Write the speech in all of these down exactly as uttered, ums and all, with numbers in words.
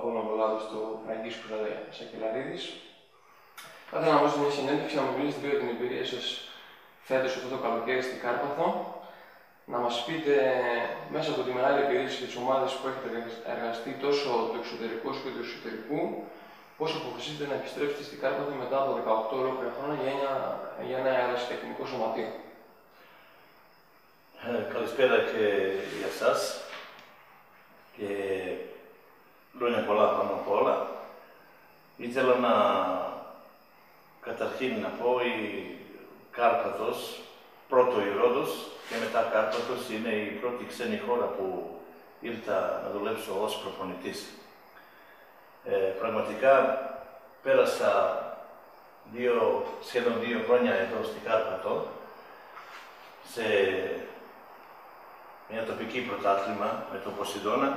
Απόλλωνα Βολάδος, του Φραγκίσκου Σακελαρίδης. Θα ήθελα να δώσετε μια συνέντευξη να μου μιλήσετε για την εμπειρία σας φέτος αυτό το καλοκαίρι στην Κάρπαθο. Να μας πείτε μέσα από τη μεγάλη εμπειρία και τις ομάδες που έχετε εργαστεί τόσο του εξωτερικού όσο και του εσωτερικού, πώς αποφασίσετε να επιστρέψετε στην Κάρπαθο μετά από δεκαοκτώ ολόκληρα χρόνια για ένα, για ένα αερασιτεχνικό σωματείο. Ε, καλησπέρα και για εσάς και χρόνια πολλά πάνω απ' όλα. Ήθελα να καταρχήν να πω η Κάρπαθος, πρώτο η Ρόδος και μετά Κάρπαθος είναι η πρώτη ξένη χώρα που ήρθα να δουλέψω ως προπονητής. Ε, πραγματικά πέρασα δύο, σχεδόν δύο χρόνια εδώ στην Κάρπαθο σε μια τοπική πρωτάθλημα με το Ποσειδώνα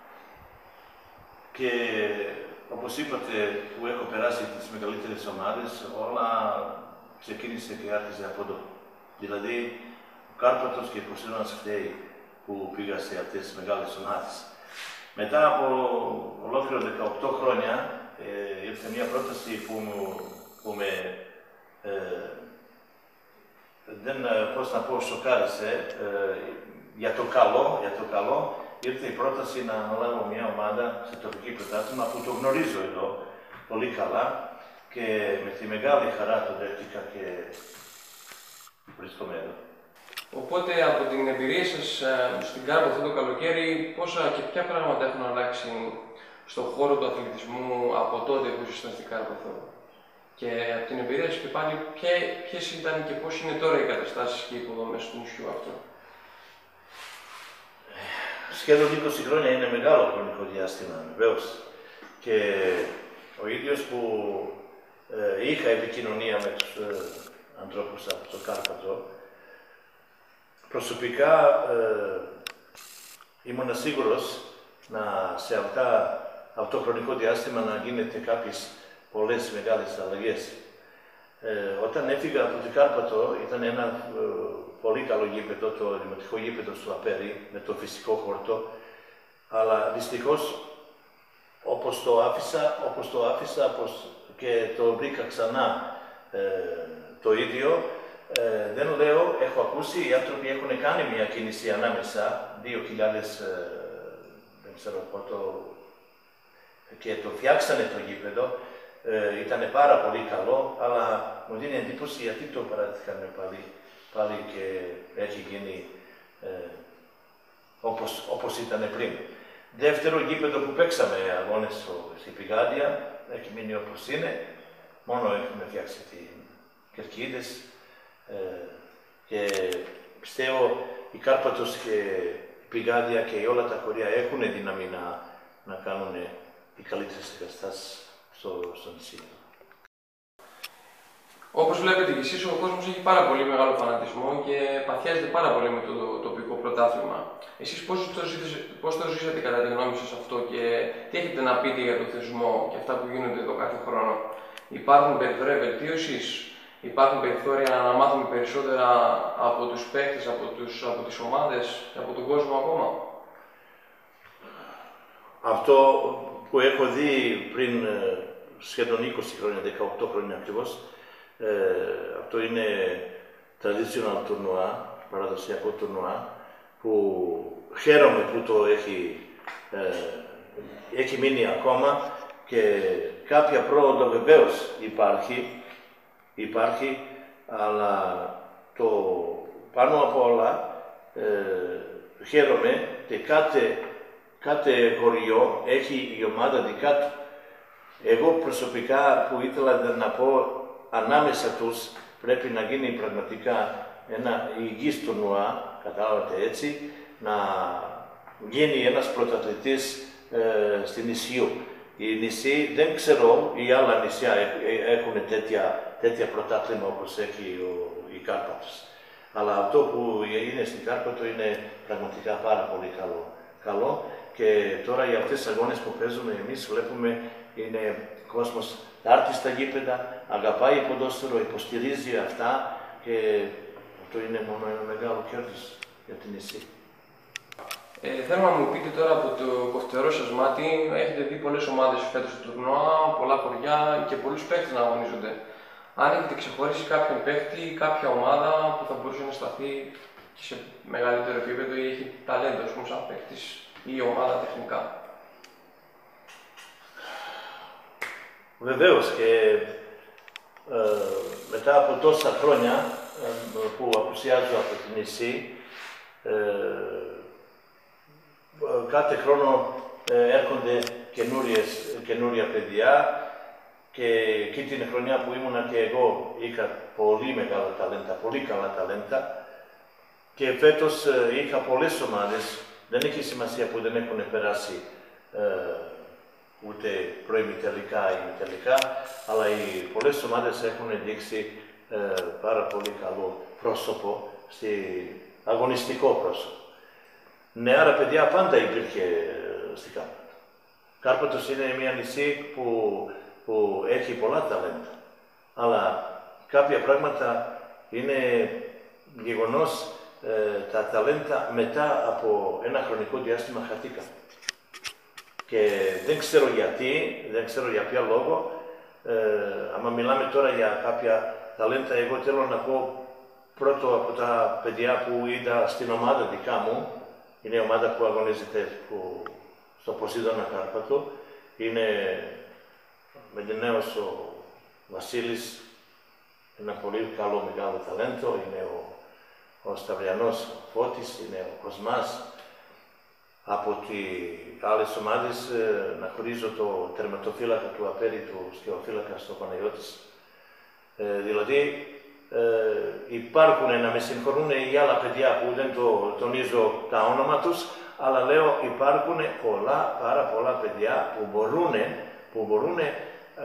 και όπως είπατε που έχω περάσει τις μεγαλύτερες ομάδες, όλα ξεκίνησε και άρχισε από εδώ. Δηλαδή, ο Κάρπαθος και ο Ποσειδώνας φταίει που πήγα σε αυτές τις μεγάλες ομάδες. Μετά από ολόκληρο δεκαοκτώ χρόνια ε, ήρθε μια πρόταση που, μου, που με ε, δεν, πώς να πω, σοκάρισε ε, για το καλό, για το καλό. Ήρθε η πρόταση να αναλάβω μια ομάδα σε τοπική πρωτάθλημα που το γνωρίζω εδώ πολύ καλά και με τη μεγάλη χαρά το δέχτηκα και βρίσκομαι εδώ. Οπότε από την εμπειρία σας στην Κάρπαθο αυτό το καλοκαίρι, πόσα και ποια πράγματα έχουν αλλάξει στον χώρο του αθλητισμού από τότε που ήσασταν στην Κάρπαθο? Και από την εμπειρία σας και πάλι, ποιες ήταν και πώς είναι τώρα οι καταστάσεις και οι υποδομές του νησιού αυτό? Σχεδόν είκοσι χρόνια είναι μεγάλο χρονικό διάστημα, βεβαίως. Και ο ίδιος που ε, είχα επικοινωνία με τους ε, ανθρώπους από το Κάρπαθο, προσωπικά ε, ήμουν σίγουρος να σε αυτά, αυτό το χρονικό διάστημα να γίνεται κάποιες πολλές μεγάλες αλλαγές. Ε, όταν έφυγα από το Κάρπαθο ήταν ένα ε, πολύ καλό γήπεδο, το δημοτικό γήπεδο στο Απέρι, με το φυσικό χόρτο, αλλά δυστυχώς όπως το άφησα, όπως το άφησα όπως και το βρήκα ξανά ε, το ίδιο, ε, δεν λέω, έχω ακούσει, οι άνθρωποι έχουν κάνει μια κίνηση ανάμεσα, δύο χιλιάδες, ε, δεν ξέρω πότε, και το φτιάξανε το γήπεδο. Ε, ήταν πάρα πολύ καλό, αλλά μου δίνει εντύπωση γιατί το παράτηκαν πάλι, πάλι και έχει γίνει ε, όπως, όπως ήταν πριν. Δεύτερο γήπεδο που παίξαμε αγώνες στην Πηγάδια, έχει μείνει όπως είναι, μόνο έχουμε φτιάξει τις κερκίδες ε, και πιστεύω η Κάρπαθος και η Πηγάδια και όλα τα χωριά έχουν δύναμη να, να κάνουν οι καλύτερες εγκαταστάσεις στο, στο νησί. Όπως βλέπετε και εσείς, ο κόσμος έχει πάρα πολύ μεγάλο φανατισμό και παθιάζεται πάρα πολύ με το τοπικό πρωτάθλημα. Εσείς πώς το, ζήσατε, πώς το ζήσατε κατά τη γνώμη σας αυτό και τι έχετε να πείτε για το θεσμό και αυτά που γίνονται εδώ κάθε χρόνο? Υπάρχουν περιθώρια βελτίωσης, υπάρχουν περιθώρια να μάθουμε περισσότερα από τους παίκτες, από, τους, από τις ομάδες και από τον κόσμο ακόμα? Αυτό που έχω δει πριν σχεδόν είκοσι χρόνια, δεκαοκτώ χρόνια ακριβώς, ε, αυτό είναι traditional τουρνουά, παραδοσιακό τουρνουά, που χαίρομαι που το έχει, ε, έχει μείνει ακόμα και κάποια πρόοδο βεβαίως υπάρχει, υπάρχει, αλλά το πάνω απ' όλα ε, χαίρομαι και κάθε Κάθε χωριό έχει η ομάδα δικά του. Εγώ προσωπικά που ήθελα να πω ανάμεσα τους πρέπει να γίνει πραγματικά ένα υγιής τουρνουά, κατάλαβατε έτσι, να γίνει ένας πρωταθλητής ε, στην νησιού. Οι νησί, δεν ξέρω, οι άλλα νησιά έχουν τέτοια, τέτοια πρωτάθλημα όπως έχει ο, η Κάρπαθος. Αλλά αυτό που είναι στην Κάρπαθο είναι πραγματικά πάρα πολύ καλό. καλό. Και τώρα για αυτές τις αγώνες που παίζουμε εμείς βλέπουμε είναι κόσμος έρθει στα γήπεδα, αγαπάει ποδόσφαιρο, υποστηρίζει αυτά και αυτό είναι μόνο ένα μεγάλο κέρδος για την νησί. Ε, θέλω να μου πείτε τώρα από το κοφτερό σας μάτι, έχετε δει πολλές ομάδες φέτος στο τουρνουά, πολλά χωριά και πολλούς παίκτες να αγωνίζονται. Αν έχετε ξεχωρίσει κάποιον παίκτη ή κάποια ομάδα που θα μπορούσε να σταθεί και σε μεγαλύτερο επίπεδο ή έχει ταλέντο, ας πούμε, σαν παίκτης ή ομάδα τεχνικά. Βεβαίως και ε, μετά από τόσα χρόνια ε, που απουσιάζω από την νησί, ε, κάθε χρόνο ε, έρχονται καινούρια παιδιά και εκεί την χρονιά που ήμουνα και εγώ είχα πολύ μεγάλα ταλέντα, πολύ καλά ταλέντα και φέτος ε, είχα πολλές ομάδες, δεν έχει σημασία που δεν έχουν περάσει ε, ούτε προημιτελικά ή ημιτελικά, αλλά οι πολλές ομάδες έχουν δείξει ε, πάρα πολύ καλό πρόσωπο, στη, αγωνιστικό πρόσωπο. Νεάρα παιδιά πάντα υπήρχε στην Κάρπατο. Κάρπατος είναι μια νησί που, που έχει πολλά ταλέντα, αλλά κάποια πράγματα είναι γεγονός, ε, τα ταλέντα μετά από ένα χρονικό διάστημα χαθήκαν. Και δεν ξέρω γιατί, δεν ξέρω για ποιο λόγο, ε, άμα μιλάμε τώρα για κάποια ταλέντα, εγώ θέλω να πω πρώτο από τα παιδιά που είδα στην ομάδα δικά μου, είναι η ομάδα που αγωνίζεται που, στο Ποσειδώνα Κάρπατο, είναι Μεντενέος ο Βασίλης, ένα πολύ καλό μεγάλο ταλέντο, είναι ο, ο Σταυριανός ο Φώτης, είναι ο Κοσμάς. Από τις άλλες ομάδες ε, να χωρίζω το τερματοφύλακα του απέριτου σκαιοφύλακα στο Παναγιώτης. Ε, δηλαδή ε, υπάρχουν, να με συγχωρούν οι άλλα παιδιά που δεν το τονίζω τα όνομα τους, αλλά λέω υπάρχουν πολλά, πάρα πολλά παιδιά που μπορούν, που μπορούν ε,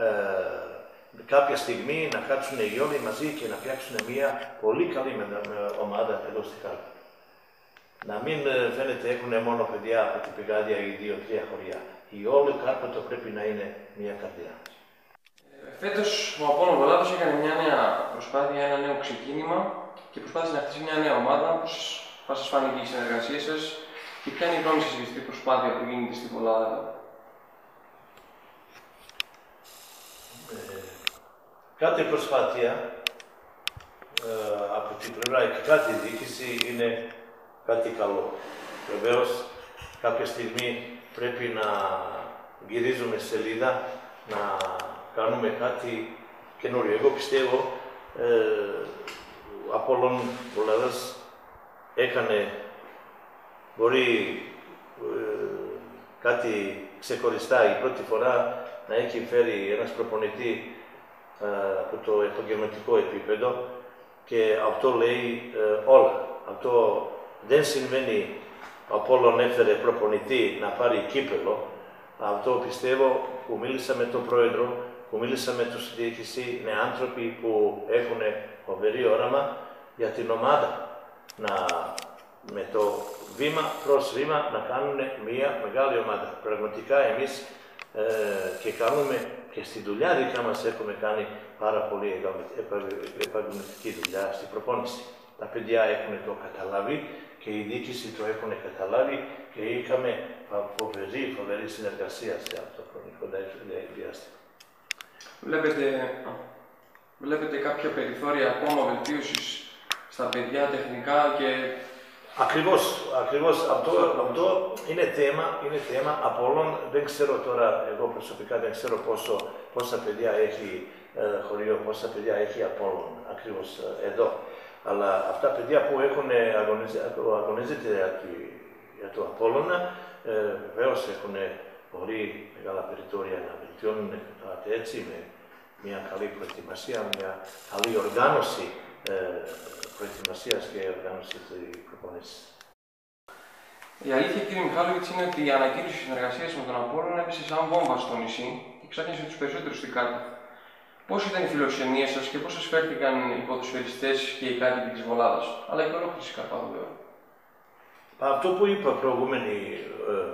κάποια στιγμή να κάτσουν οι όλοι μαζί και να φτιάξουν μια πολύ καλή ομάδα εδώ στη Κάρπα. Να μην φαίνεται έχουν μόνο παιδιά από την Πηγάδια ή δύο-τρία χωριά. Η όλη Κάρπατο πρέπει να είναι μια καρδιά. Φέτος ο Απόλλων Βολάδος έκανε μια νέα προσπάθεια, ένα νέο ξεκίνημα και προσπάθησε να χτίσει μια νέα ομάδα. Πώς σας φάνηκε η συνεργασία σας και ποια είναι η γνώμη σας για αυτή την προσπάθεια που γίνεται στην Βολάδα? Ε, κάθε προσπάθεια ε, από την πλευρά και κάθε διοίκηση είναι κάτι καλό. Βεβαίως, κάποια στιγμή πρέπει να γυρίζουμε σελίδα, να κάνουμε κάτι καινούριο. Εγώ πιστεύω, ε, ο Απόλλων Βολάδας έκανε, μπορεί ε, κάτι ξεχωριστά η πρώτη φορά να έχει φέρει ένας προπονητή ε, από το επαγγελματικό επίπεδο και αυτό λέει ε, όλα. Αυτό δεν συμβαίνει ο Απόλλων έφερε προπονητή να πάρει κύπελο. Αυτό πιστεύω που μίλησα με τον πρόεδρο, που μίλησα με τους διοίκηση, είναι άνθρωποι που έχουν φοβερή όραμα για την ομάδα. Να, με το βήμα προς βήμα να κάνουν μια μεγάλη ομάδα. Πραγματικά εμείς ε, και κάνουμε και στη δουλειά δικά μας έχουμε κάνει πάρα πολύ επαγγελματική δουλειά στην προπόνηση. Τα παιδιά έχουν το καταλάβει και η διοίκηση το έχουν καταλάβει και είχαμε φοβερή, φοβερή συνεργασία σε αυτό το χρονικό διάστημα. Βλέπετε, βλέπετε κάποια περιθώρια ακόμα βελτίωσης στα παιδιά τεχνικά και... Ακριβώς, ακριβώς. Αυτό, αυτό είναι θέμα, είναι θέμα Απόλλων. Δεν ξέρω τώρα, εγώ προσωπικά δεν ξέρω πόσο, πόσα παιδιά έχει ε, χωρίο, πόσα παιδιά έχει Απόλλων, ακριβώς ε, εδώ. Αλλά αυτά παιδιά που έχουν αγωνίζεται για το Απόλλωνα, ε, βεβαίως έχουν πολύ μεγάλα περιθώρια να βελτιώνουν έτσι με μια καλή προετοιμασία, μια καλή οργάνωση ε, προετοιμασίας και οργάνωση της προπονήσης. Η αλήθεια, κύριε Μιχάλοβιτς, είναι ότι η ανακοίνωση συνεργασίας με τον Απόλλωνα έπεσε σαν βόμβα στο νησί και ξάφνιασε τους περισσότερους στην Κάρπα. Πώς ήταν η φιλοξενία σας και πώς σας φέρθηκαν οι ποδοσφαιριστές και οι κάτοικοι της Βολάδας, αλλά και ολόκληρη της Καρπάθου, βέβαια? Αυτό που είπα προηγούμενη, ε,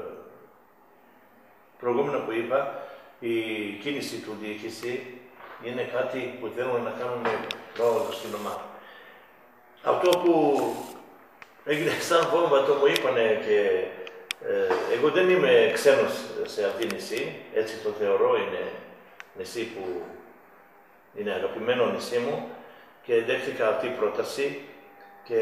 προηγούμενο που είπα, η κίνηση του διοίκηση είναι κάτι που θέλουν να κάνουν πρόοδο στην ομάδα. Αυτό που έγινε σαν βόμβα, το μου είπανε και Ε, εγώ δεν είμαι ξένος σε αυτή νησί, έτσι το θεωρώ, είναι νησί που είναι αγαπημένο νησί μου και δέχτηκα αυτή η πρόταση και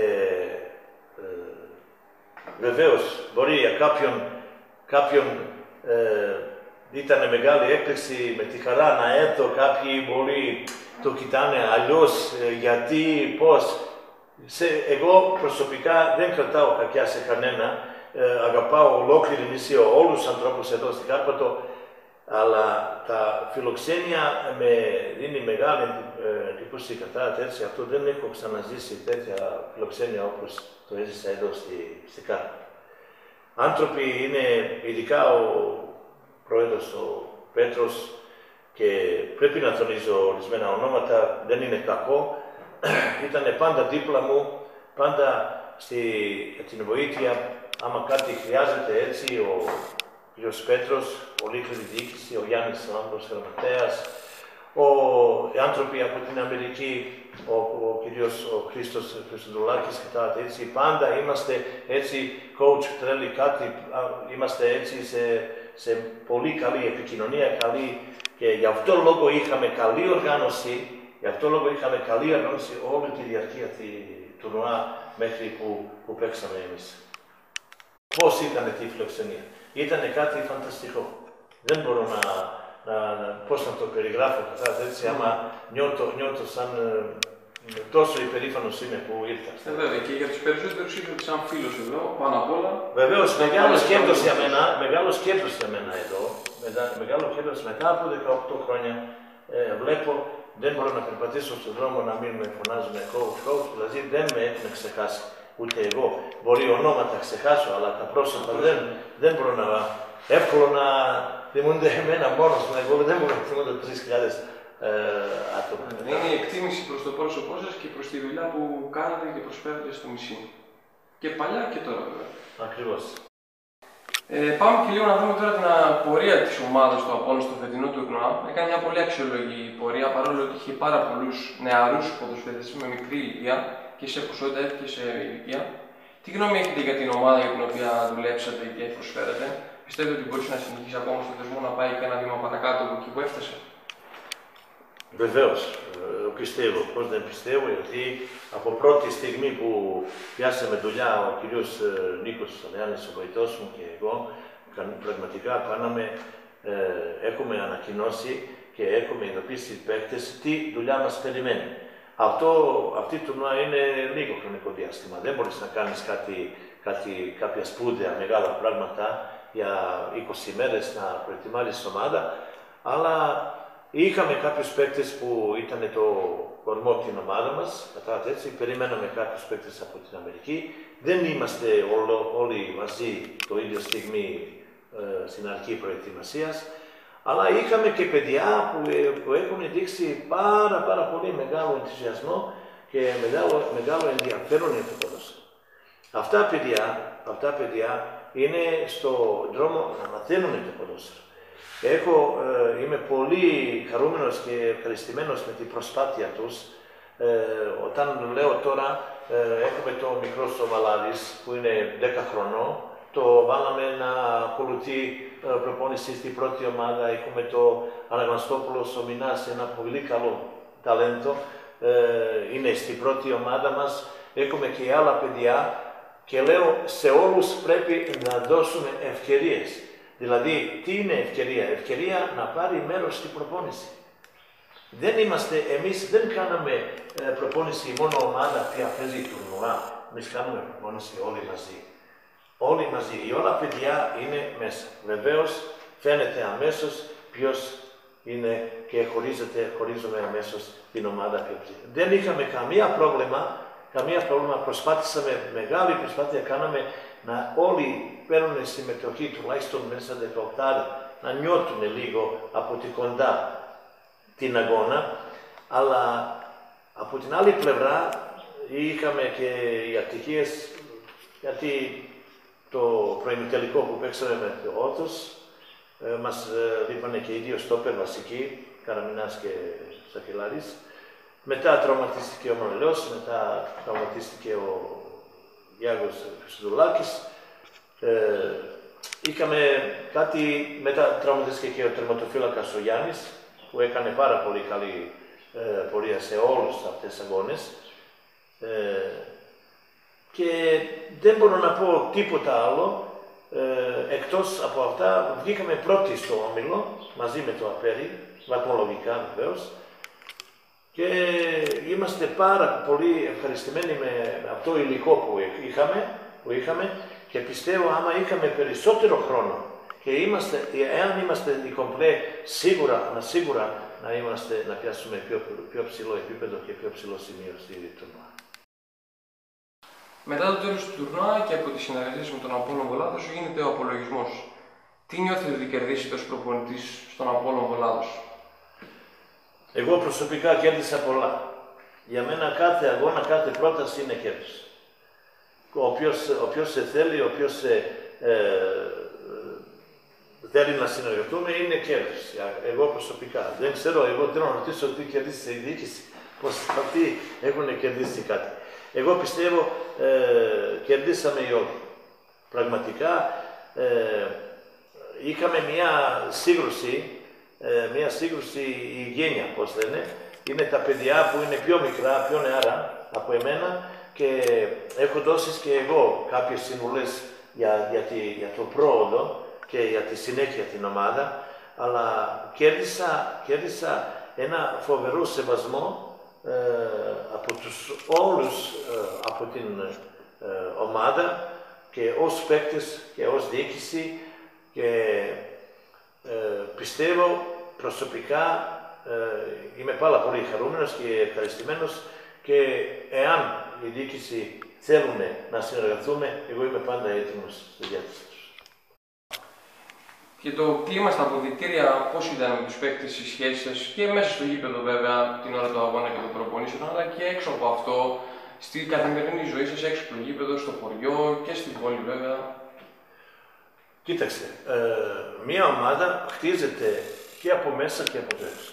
ε, βεβαίως μπορεί για κάποιον, κάποιον ε, ήταν μεγάλη έκπληξη με τη χαρά να έρθω, κάποιοι μπορεί το κοιτάνε αλλιώς, ε, γιατί, πώς. Σε, εγώ προσωπικά δεν κρατάω κακιά σε κανένα, ε, αγαπάω ολόκληρη νησί, όλους τους ανθρώπους εδώ στην Κάρπαθο, αλλά τα φιλοξένια με δίνει μεγάλη εντύπωση κατά τέτοια. Αυτό δεν έχω ξαναζήσει τέτοια φιλοξένια όπως το έζησα εδώ στη, στη Κάρπαθο. Άνθρωποι είναι, ειδικά ο πρόεδρος ο Πέτρος, και πρέπει να τονίζω ορισμένα ονόματα, δεν είναι κακό, ήταν πάντα δίπλα μου, πάντα στη, την βοήθεια, άμα κάτι χρειάζεται έτσι, ο κ. Πέτρος, ολόκληρη διοίκηση, ο Γιάννης Λάμπρος Γραμματέας, ο, οι άνθρωποι από την Αμερική, ο, ο κ. ο Χρήστος Χριστοδουλάκης και τα έτσι, πάντα είμαστε έτσι, coach, τρέλει κάτι, είμαστε έτσι σε, σε πολύ καλή επικοινωνία, καλή, και γι' αυτό λόγο είχαμε καλή οργάνωση, γι' αυτό λόγο είχαμε καλή οργάνωση όλη τη διαρκεία του τουρνουά μέχρι που, που παίξαμε εμείς. Πώς ήταν αυτή η φιλοξενία? Ήταν κάτι φανταστικό. Δεν μπορώ να, να, να πώς να το περιγράφω κατά έτσι, άμα νιώθω, νιώθω σαν ε, τόσο υπερήφανος είμαι που ήρθα. Ε, βέβαια, και για τους περισσότερους ήρθατε σαν φίλος εδώ, πάνω απ' όλα. Βεβαίως, μεγάλος κέρδος για μένα, μεγάλος κέρδος για μένα εδώ. Μεγάλο κέρδος μετά από δεκαοκτώ χρόνια ε, βλέπω, δεν μπορώ να περπατήσω στον δρόμο να μην με φωνάζουν coach, coach, δηλαδή δεν με έχουν ξεχάσει. Ούτε εγώ. Μπορεί ονόματα ξεχάσω, αλλά τα πρόσωπα δεν, δεν μπορώ να. Εύκολο να θυμούνται εμένα μόνος μου. Εγώ δεν μπορώ να θυμούνται τρεις χιλιάδες ε, άτομα. Είναι η εκτίμηση προς το πρόσωπό σας και προς τη δουλειά που κάνετε και προσφέρετε στο νησί. Και παλιά και τώρα, βέβαια. Ακριβώς. Ε, πάμε και λίγο να δούμε τώρα την πορεία της ομάδας του Απόλλωνα στο φετινό τουρνουά. Έκανε μια πολύ αξιόλογη πορεία, παρόλο ότι είχε πάρα πολλούς νεαρούς ποδοσφαιριστές με μικρή ηλικία και σε ποσότητα και σε ηλικία. Τι γνώμη έχετε για την ομάδα για την οποία δουλέψατε και προσφέρατε? Πιστεύετε ότι μπορούσε να συνεχίσει ακόμα στο θεσμό, να πάει και ένα βήμα παρακάτω από εκεί που έφτασε? Βεβαίως, πιστεύω. Πώς δεν πιστεύω, γιατί από πρώτη στιγμή που πιάσαμε δουλειά ο κ. Νίκος Σαλιάνης, ο βοηθός μου και εγώ, πραγματικά κάναμε, ε, έχουμε ανακοινώσει και έχουμε ειδοποιήσει παίκτες τι δουλειά μας περιμένει. Αυτό, αυτή η τουρνουά είναι λίγο χρονικό διάστημα. Δεν μπορείς να κάνεις κάτι, κάτι, κάποια σπούδαια μεγάλα πράγματα για είκοσι μέρες να προετοιμάσεις ομάδα, αλλά είχαμε κάποιους παίκτες που ήταν το κορμό την ομάδα μας, κατά έτσι, περιμέναμε κάποιους παίκτες από την Αμερική. Δεν είμαστε όλο, όλοι μαζί το ίδιο στιγμή ε, στην αρχή προετοιμασίας, αλλά είχαμε και παιδιά που, ε, που έχουν δείξει πάρα, πάρα πολύ μεγάλο ενθουσιασμό και μεγάλο, μεγάλο ενδιαφέρον για το ποδόσφαιρο. Αυτά παιδιά, αυτά παιδιά είναι στο δρόμο να μαθαίνουν το ποδόσφαιρο. Έχω, ε, είμαι πολύ χαρούμενος και ευχαριστημένος με την προσπάθεια τους. Ε, όταν λέω τώρα, ε, έχουμε το μικρό στο Βαλάδης που είναι δέκα χρονών, το βάλαμε να ακολουθεί ε, προπόνηση στην πρώτη ομάδα. Έχουμε το Αναγνωστόπουλο στο Μινάς, ένα πολύ καλό ταλέντο, ε, είναι στην πρώτη ομάδα μας. Έχουμε και άλλα παιδιά και λέω σε όλους πρέπει να δώσουμε ευκαιρίες. Δηλαδή, τι είναι ευκαιρία? Ευκαιρία να πάρει μέρος στην προπόνηση. Δεν είμαστε, εμείς δεν κάναμε ε, προπόνηση μόνο ομάδα που παίζει τουρνουά. Εμείς κάνουμε προπόνηση όλοι μαζί. Όλοι μαζί. Οι όλα παιδιά είναι μέσα. Βεβαίως, φαίνεται αμέσως ποιος είναι και χωρίζεται, χωρίζουμε αμέσως την ομάδα. Δεν είχαμε καμία πρόβλημα, καμία πρόβλημα. Προσπάθησαμε, μεγάλη προσπάθεια κάναμε να όλοι παίρνουν συμμετοχή τουλάχιστον μέσα δεκαοκτώ, να νιώθουν λίγο από τη κοντά την αγώνα, αλλά από την άλλη πλευρά είχαμε και οι ατυχίες, γιατί το προημιτελικό που παίξαμε με το Όρθος, ε, μας ε, λείπανε και οι δύο στόπερ βασικοί, Καραμινάς και Σακελάρης. Μετά τραυματίστηκε ο Μανολιός, μετά τραυματίστηκε ο Γιάννης Χριστοδουλάκης. Ε, Είχαμε κάτι, μετά τραυματίστηκε και ο τερματοφύλακας ο Γιάννης, που έκανε πάρα πολύ καλή ε, πορεία σε όλους αυτές τις αγώνες. Ε, και δεν μπορώ να πω τίποτα άλλο, ε, εκτός από αυτά, βγήκαμε πρώτοι στο όμιλο, μαζί με το Απέρι, βαθμολογικά βεβαίως, και είμαστε πάρα πολύ ευχαριστημένοι με αυτό το υλικό που είχαμε, που είχαμε και πιστεύω άμα είχαμε περισσότερο χρόνο και είμαστε, εάν είμαστε οι κομπλέ σίγουρα, σίγουρα να, είμαστε, να πιάσουμε πιο, πιο ψηλό επίπεδο και πιο ψηλό σημείο στη τουρνουά. Μετά το τέλος του τουρνουά και από τις συνεργασίες με τον Απόλλων Βολάδος γίνεται ο απολογισμός. Τι νιώθετε ότι κερδίσετε ως προπονητής στον Απόλλων Βολάδος? Εγώ προσωπικά κέρδισα πολλά. Για μένα κάθε αγώνα, κάθε πρόταση είναι κέρδος. Ο οποίος, ο οποίος σε θέλει, ο οποίος σε, ε, θέλει να συνεργαστούμε είναι κέρδος. Εγώ προσωπικά. Δεν ξέρω, εγώ θέλω να ρωτήσω τι κερδίσει η διοίκηση, πως αυτοί έχουν κερδίσει κάτι. Εγώ πιστεύω ε, κερδίσαμε οι όλοι. Πραγματικά ε, είχαμε μια σύγκρουση, ε, μια σύγκρουση η γένεια, πώς λένε. Είναι τα παιδιά που είναι πιο μικρά, πιο νεαρά από εμένα και έχω δώσει και εγώ κάποιες συμβουλές για, για, τη, για το πρόοδο και για τη συνέχεια την ομάδα, αλλά κέρδισα, κέρδισα ένα φοβερό σεβασμό ε, από τους όλους ε, από την ε, ομάδα και ως παίκτες και ως διοίκηση και ε, πιστεύω προσωπικά ε, είμαι πάρα πολύ χαρούμενος και ευχαριστημένος και εάν η διοίκηση θέλουν να συνεργαστούμε, εγώ είμαι πάντα έτοιμος στη διάθεση τους. Και το κλίμα στα αποδυτήρια, πώς ήταν με τους παίκτες οι σχέσεις σας και μέσα στο γήπεδο βέβαια την ώρα του αγώνα και των προπονήσεων, αλλά και έξω από αυτό, στη καθημερινή ζωή σας, έξω από το γήπεδο, στο χωριό και στην πόλη βέβαια? Κοίταξε, ε, μια ομάδα χτίζεται και από μέσα και από έξω.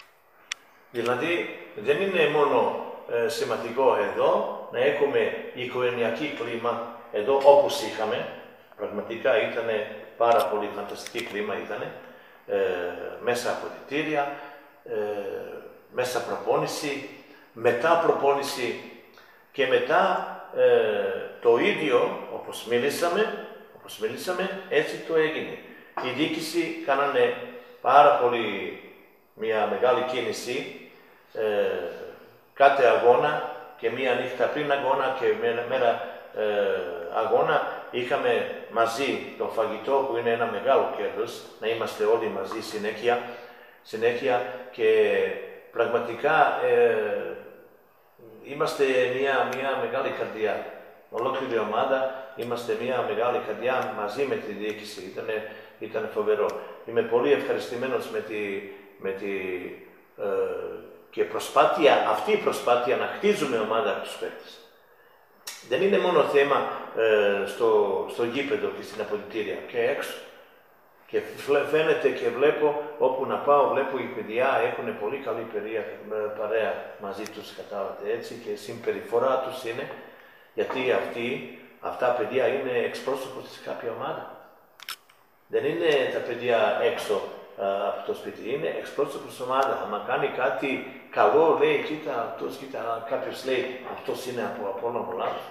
Δηλαδή δεν είναι μόνο ε, σημαντικό εδώ να έχουμε οικογενειακή κλίμα εδώ όπως είχαμε. Πραγματικά ήταν πάρα πολύ φανταστική κλίμα, ήταν ε, μέσα αποδυτήρια, ε, μέσα προπόνηση, μετά προπόνηση και μετά ε, το ίδιο όπως μίλησαμε, όπως μίλησαμε, έτσι το έγινε. Η διοίκηση κάνανε πάρα πολύ μια μεγάλη κίνηση ε, κάθε αγώνα και μία νύχτα πριν αγώνα και μέρα, μέρα ε, αγώνα είχαμε μαζί το φαγητό που είναι ένα μεγάλο κέρδος, να είμαστε όλοι μαζί συνέχεια, συνέχεια και πραγματικά ε, είμαστε μια, μια μεγάλη καρδιά. Ολόκληρη ομάδα είμαστε μια μεγάλη καρδιά μαζί με τη διοίκηση. Ήτανε, ήταν φοβερό. Είμαι πολύ ευχαριστημένος με τη, με τη ε, και προσπάθεια, αυτή η προσπάθεια να χτίζουμε ομάδα από τους παίκτες. Δεν είναι μόνο θέμα ε, στο, στο γήπεδο και στην αποδυτήρια, και έξω. Και φαίνεται και βλέπω, όπου να πάω, βλέπω οι παιδιά έχουν πολύ καλή περία, παρέα μαζί τους, κατάλαβατε έτσι, και συμπεριφορά τους είναι, γιατί αυτοί, αυτά παιδιά είναι εξπρόσωπος της κάποια ομάδα. Δεν είναι τα παιδιά έξω α, από το σπίτι, είναι εξπρόσωπος της ομάδας. Αν κάνει κάτι καλό, λέει, κοίτα, αυτός, κοίτα, κάποιος λέει, αυτός είναι από Απόλλων Βολάδος.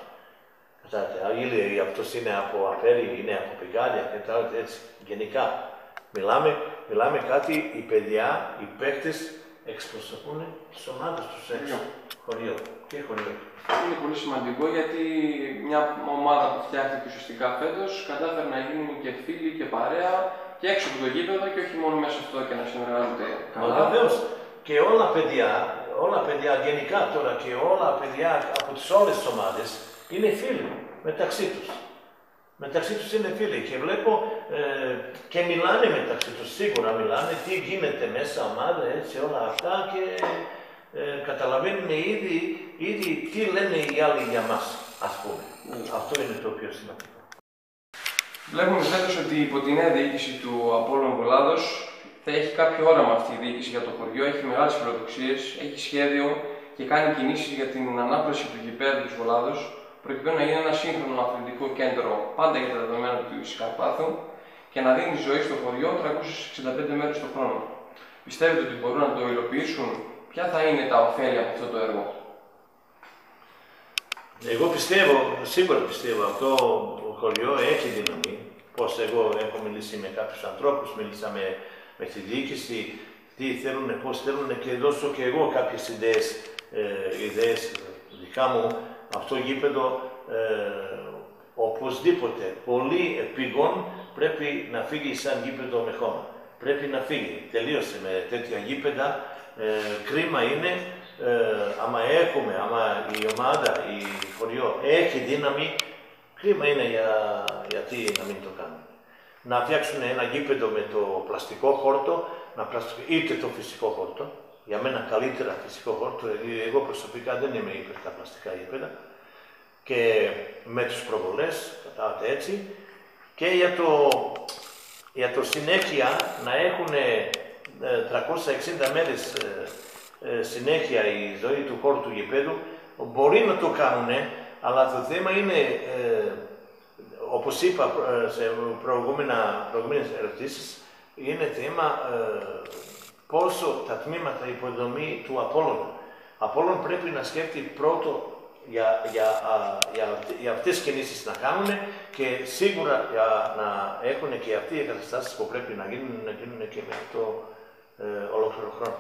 Ή αυτός είναι από Απέρι, είναι από Πηγάλια, και έτσι. Γενικά, μιλάμε, μιλάμε κάτι, οι παιδιά, οι παίκτες εξπροσωπούν τις ομάδες τους έξω. Χωριό. Και χωριό. Είναι πολύ σημαντικό γιατί μια ομάδα που φτιάχτηκε ουσιαστικά φέτος κατάφερε να γίνουν και φίλοι και παρέα και έξω από το γήπεδο και όχι μόνο μέσα αυτό και να συνεργάζονται καλά. Βεβαίως. Και όλα παιδιά, όλα παιδιά γενικά τώρα και όλα παιδιά από τις όλες τις ομάδες είναι φίλοι μεταξύ τους. Μεταξύ τους είναι φίλοι και βλέπω ε, και μιλάνε μεταξύ τους, σίγουρα μιλάνε τι γίνεται μέσα ομάδα, έτσι όλα αυτά και ε, καταλαβαίνουν ήδη, ήδη τι λένε οι άλλοι για μας, ας πούμε. Mm. Αυτό είναι το πιο σημαντικό. Βλέπουμε φέτος ότι υπό τη νέα διοίκηση του Απόλλων Βολάδος θα έχει κάποιο όραμα αυτή η διοίκηση για το χωριό, έχει μεγάλες φιλοδοξίες, έχει σχέδιο και κάνει κινήσεις για την ανάπλαση του γηπέδου της Βολάδος, προκειμένου να γίνει ένα σύγχρονο αθλητικό κέντρο πάντα για τα δεδομένα του Καρπάθου και να δίνει ζωή στο χωριό τριακόσιες εξήντα πέντε μέρες το χρόνο. Πιστεύετε ότι μπορούν να το υλοποιήσουν? Ποια θα είναι τα ωφέλη από αυτό το έργο? Εγώ πιστεύω, σίγουρα πιστεύω, αυτό το χωριό έχει δύναμη. Πώς εγώ έχω μιλήσει με κάποιους ανθρώπους, μίλησα με, με τη διοίκηση, τι θέλουν, πώς θέλουν και δώσω και εγώ κάποιες ιδέες, ε, ιδέες δικά μου. Αυτό γήπεδο ε, οπωσδήποτε, πολύ επίγον πρέπει να φύγει σαν γήπεδο με χώμα. Πρέπει να φύγει. Τελείωσε με τέτοια γήπεδα. Ε, κρίμα είναι, ε, άμα έχουμε, άμα η ομάδα, η χωριό έχει δύναμη, κρίμα είναι για, γιατί να μην το κάνουν. Να φτιάξουν ένα γήπεδο με το πλαστικό χόρτο, να πλαστικό, είτε το φυσικό χόρτο, για μένα καλύτερα φυσικό χόρτο, εγώ προσωπικά δεν είμαι υπέρ τα πλαστικά γήπεδα, και με τους προβολές, κατάλαβατε έτσι, και για το, για το συνέχεια να έχουν τριακόσιες εξήντα μέρες ε, ε, συνέχεια η ζωή του χώρου του γηπέδου, μπορεί να το κάνουν, αλλά το θέμα είναι, ε, όπως είπα ε, σε προηγούμενα, προηγούμενες ερωτήσεις, είναι θέμα ε, πόσο τα τμήματα υποδομή του Απόλλωνα. Απόλλων πρέπει να σκέφτει πρώτο για, για, α, για, για αυτές τις κινήσεις να κάνουν και σίγουρα για να έχουν και αυτοί οι εγκαταστάσεις που πρέπει να γίνουν, να γίνουν και με αυτό ε, ολόκληρο χρόνο.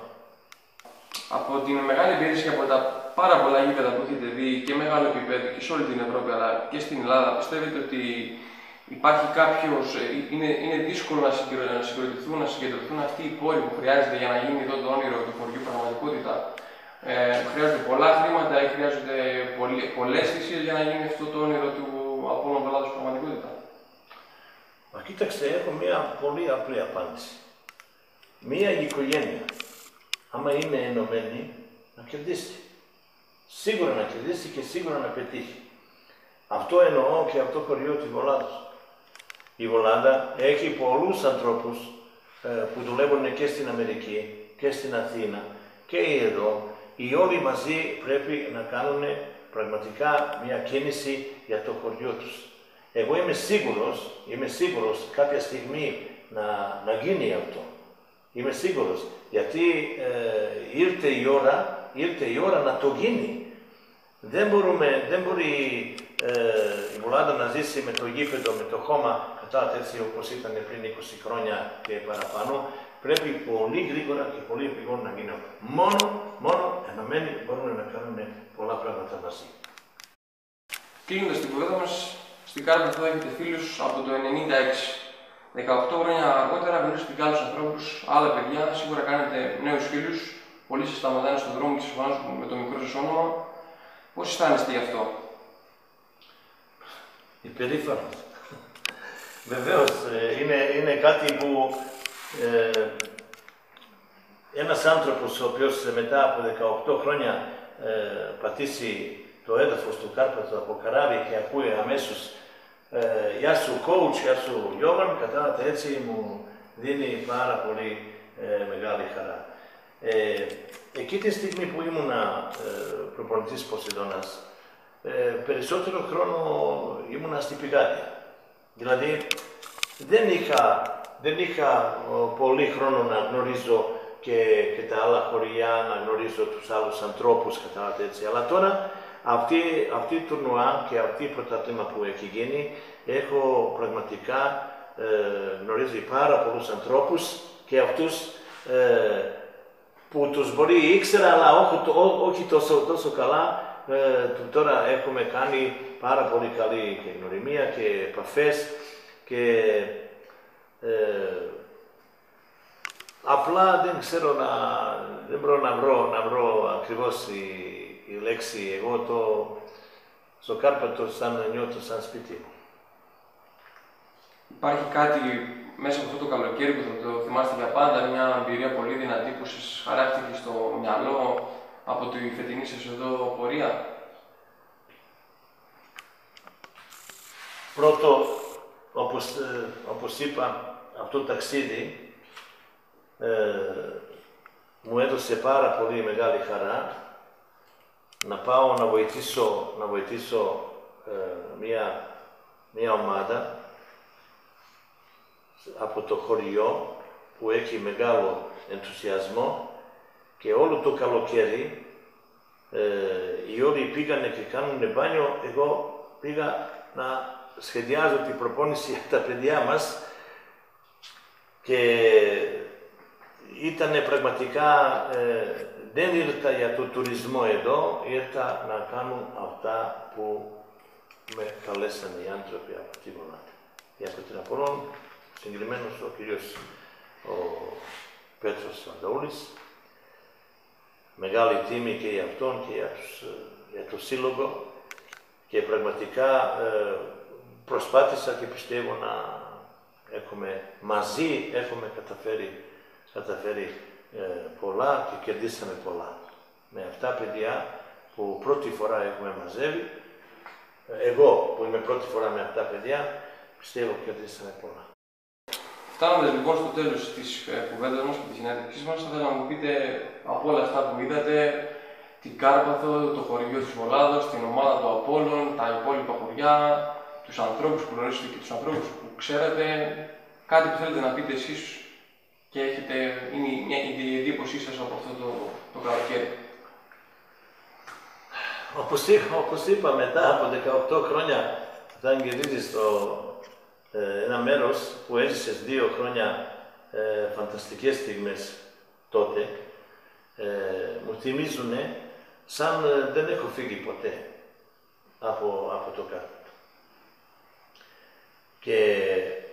Από την μεγάλη εμπειρία και από τα πάρα πολλά γήπεδα που έχετε δει και μεγάλο επίπεδο και σε όλη την Ευρώπη αλλά και στην Ελλάδα, πιστεύετε ότι υπάρχει κάποιος, είναι, είναι δύσκολο να συγκροτηθούν, να συγκεντρωθούν αυτοί οι πόροι που χρειάζεται για να γίνει εδώ το όνειρο του χωριού πραγματικότητα? Ε, χρειάζονται πολλά χρήματα ή χρειάζονται πολλές θυσίες για να γίνει αυτό το όνειρο του Απόλλων Πελάτος πραγματικότητα? Μα κοίταξτε, έχω μια πολύ απλή απάντηση. Μια οικογένεια, άμα είναι ενωμένη, να κερδίσει. Σίγουρα να κερδίσει και σίγουρα να πετύχει. Αυτό εννοώ και αυτό το χωριό της Βολάδος. Η Βολάδα έχει πολλούς ανθρώπους ε, που δουλεύουν και στην Αμερική και στην Αθήνα και εδώ. Οι όλοι μαζί πρέπει να κάνουν πραγματικά μια κίνηση για το χωριό τους. Εγώ είμαι σίγουρος, είμαι σίγουρος κάποια στιγμή να, να γίνει αυτό. Είμαι σίγουρος, γιατί ε, ήρθε η ώρα, ήρθε η ώρα να το γίνει. Δεν, μπορούμε, δεν μπορεί ε, η Βολάδα να ζήσει με το γήπεδο, με το χώμα, κατά έτσι όπως ήταν πριν είκοσι χρόνια και παραπάνω. Πρέπει πολύ γρήγορα και πολύ επιγόν να γίνει. Μόνο, μόνο ενωμένοι μπορούμε να κάνουμε πολλά πράγματα μαζί. Κλείνοντας την κουβέντα μας, στην Κάρπαθο έχετε φίλους από το ενενήντα έξι. δεκαοκτώ χρόνια αργότερα γνωρίζετε και άλλους ανθρώπους, άλλα παιδιά, σίγουρα κάνετε νέους φίλους. Πολλοί σας σταματάνε στον δρόμο και σας φωνάζουν με το μικρό σας όνομα. Πώς αισθάνεστε γι' αυτό? Υπερήφανος. Βεβαίως, είναι, είναι κάτι που ε, ένας άνθρωπος ο οποίος μετά από δεκαοκτώ χρόνια ε, πατήσει το έδαφος του Κάρπαθου από καράβι και ακούει αμέσως ε, «Γεια σου coach, γεια σου Γιώργαν», κατάλαβατε, έτσι μου δίνει πάρα πολύ ε, μεγάλη χαρά. Ε, εκεί τη στιγμή που ήμουνα ε, προπονητής Ποσειδώνας, ε, περισσότερο χρόνο ήμουνα στην Πηγάδια. Δηλαδή, δεν είχα, δεν είχα ο, πολύ χρόνο να γνωρίζω και, και τα άλλα χωριά, να γνωρίζω τους άλλους ανθρώπους, κατάλαβατε έτσι. Αλλά τώρα, αυτή, αυτή η τουρνουά και αυτή η πρωτάθλημα που έχει γίνει, έχω πραγματικά ε, γνωρίζει πάρα πολλούς ανθρώπους και αυτούς ε, που τους μπορεί ήξερα, αλλά όχι, ό, όχι τόσο, τόσο καλά. Ε, τώρα έχουμε κάνει πάρα πολύ καλή και γνωριμία και επαφές και ε, απλά δεν ξέρω να, δεν μπορώ να βρω, να βρω ακριβώς η, η λέξη. Εγώ το στο Κάρπαθο σαν νιώθω σαν σπίτι μου. Υπάρχει κάτι μέσα από αυτό το καλοκαίρι που θα το θυμάστε για πάντα, μια εμπειρία πολύ δυνατή που σας χαράχτηκε στο μυαλό από τη φετινή σας εδώ πορεία? Πρώτο, όπως, ε, όπως είπα, αυτό το ταξίδι ε, μου έδωσε πάρα πολύ μεγάλη χαρά να πάω να βοηθήσω, να βοηθήσω ε, μια, μια ομάδα από το χωριό που έχει μεγάλο ενθουσιασμό και όλο το καλοκαίρι ε, οι όλοι πήγανε και κάνουν μπάνιο, εγώ πήγα να σχεδιάζω την προπόνηση για τα παιδιά μας και ήταν πραγματικά, ε, δεν ήρθα για το τουρισμό εδώ, ήρθα να κάνω αυτά που με καλέσανε οι άνθρωποι από τη Μονάδα. Και από την Απόλλων, συγκεκριμένος ο κύριος ο Πέτρος Βανταούλης, μεγάλη τιμή και για αυτόν και για, τους, για το σύλλογο και πραγματικά ε, προσπάθησα και πιστεύω να έχουμε μαζί, έχουμε καταφέρει, καταφέρει ε, πολλά και κερδίσαμε πολλά. Με αυτά παιδιά που πρώτη φορά έχουμε μαζεύει, εγώ που είμαι πρώτη φορά με αυτά παιδιά, πιστεύω και κερδίσαμε πολλά. Φτάνοντας λοιπόν στο τέλος της κουβέντας μας και της συνέντευξής μας, θα ήθελα να μου πείτε από όλα αυτά που είδατε, την Κάρπαθο, το χωριό της Βολάδος, την ομάδα του Απόλλων, τα υπόλοιπα χωριά, τους ανθρώπους που γνωρίζετε και τους ανθρώπους που ξέρετε, κάτι που θέλετε να πείτε εσείς και έχετε, είναι μια, η εντύπωσή σας από αυτό το, το καλοκαίρι. Όπως είπα, όπως είπα, μετά από δεκαοκτώ χρόνια, όταν γυρίζεις στο ε, ένα μέρος που έζησες δύο χρόνια ε, φανταστικές στιγμές τότε, ε, μου θυμίζουν σαν ε, δεν έχω φύγει ποτέ από, από το κάτω. Και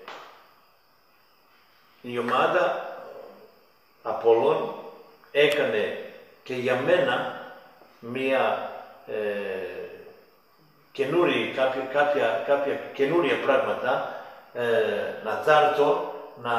η ομάδα Απόλλων έκανε και για μένα μία ε, καινούρια, κάποια, κάποια, κάποια καινούρια πράγματα ε, να θάρτω να,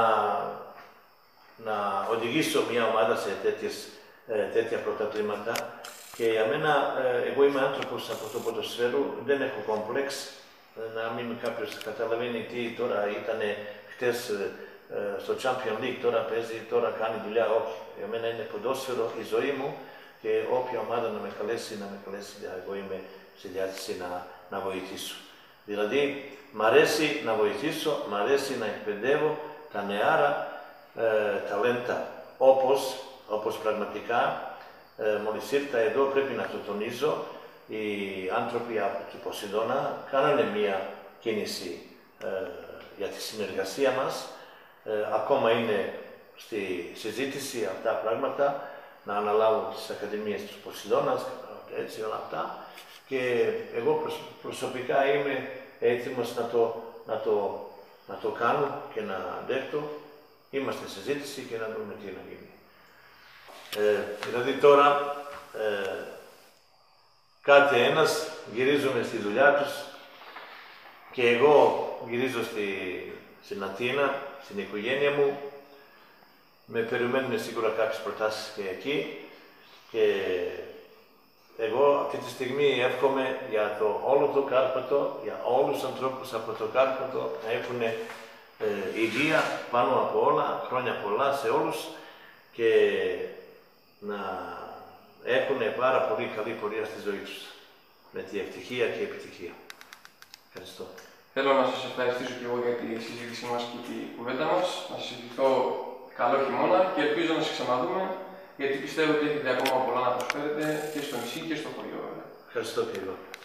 να οδηγήσω μια ομάδα σε τέτοιες, ε, τέτοια πρωταθλήματα και για μένα, ε, εγώ είμαι άνθρωπος από το ποδοσφαίρο, δεν έχω κόμπλεξ, ε, να μην κάποιος καταλαβαίνει τι τώρα ήτανε χτες ε, στο Champions League, τώρα παίζει, τώρα κάνει δουλειά, όχι. Για μένα είναι ποδόσφαιρο η ζωή μου και όποια ομάδα να με καλέσει, να με καλέσει, εγώ είμαι στη διάθεση να, να βοηθήσω. Δηλαδή, μ' αρέσει να βοηθήσω, μ' αρέσει να εκπαιδεύω τα νεάρα ε, ταλέντα, όπως, όπως πραγματικά ε, μόλις ήρθα εδώ πρέπει να το τονίζω, οι άνθρωποι από την Ποσειδώνα κάνανε μία κίνηση ε, για τη συνεργασία μας. Ε, ακόμα είναι στη συζήτηση αυτά πράγματα, να αναλάβω τις Ακαδημίες του Ποσειδώνας, έτσι όλα αυτά. Και εγώ προσωπικά είμαι έτοιμος να το, να το, να το κάνω και να δέχτω. Είμαστε στη συζήτηση και να δούμε τι να γίνει. Ε, δηλαδή τώρα ε, κάθε ένας γυρίζουμε στη δουλειά τους και εγώ γυρίζω στη, στην Αθήνα, στην οικογένεια μου. Με περιμένουν σίγουρα κάποιες προτάσεις και εκεί και εγώ αυτή τη στιγμή εύχομαι για το όλο το Κάρπαθο, για όλους τους ανθρώπους από το Κάρπαθο να έχουν ε, υγεία πάνω από όλα, χρόνια πολλά σε όλους και να έχουν πάρα πολύ καλή πορεία στη ζωή τους με τη ευτυχία και επιτυχία. Ευχαριστώ. Θέλω να σας ευχαριστήσω και εγώ για τη συζήτησή μας και την κουβέντα μας. Να σας ευχηθώ καλό χειμώνα και ελπίζω να σας ξαναδούμε, γιατί πιστεύω ότι έχετε ακόμα πολλά να προσφέρετε και στο νησί και στο χωριό. Ευχαριστώ και εγώ.